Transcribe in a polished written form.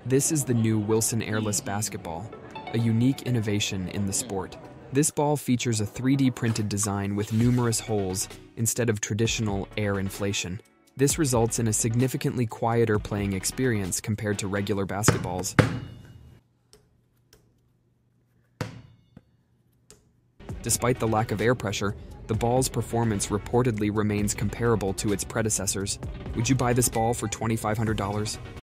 This is the new Wilson airless basketball, a unique innovation in the sport. This ball features a 3D printed design with numerous holes instead of traditional air inflation. This results in a significantly quieter playing experience compared to regular basketballs. Despite the lack of air pressure, the ball's performance reportedly remains comparable to its predecessors. Would you buy this ball for $2,500?